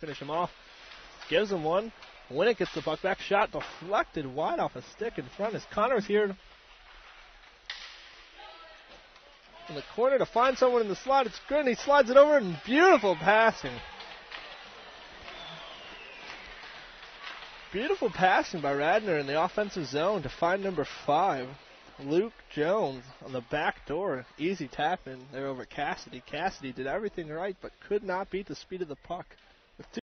finish him off. Gives him one. Winnick gets the puck back. Shot deflected wide off a stick in front as Connor's here in the corner to find someone in the slot. It's good, and he slides it over, and beautiful passing. Beautiful passing by Radnor in the offensive zone to find number 5, Luke Jones, on the back door. Easy tap in there over Cassidy. Cassidy did everything right, but could not beat the speed of the puck.